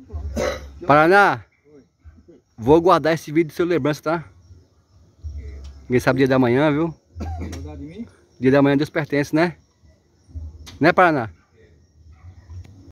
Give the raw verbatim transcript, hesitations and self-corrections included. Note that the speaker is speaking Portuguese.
Paraná, vou guardar esse vídeo de sua lembrança, tá? Ninguém sabe o dia da manhã, viu? Dia da manhã Deus pertence, né? Né, Paraná?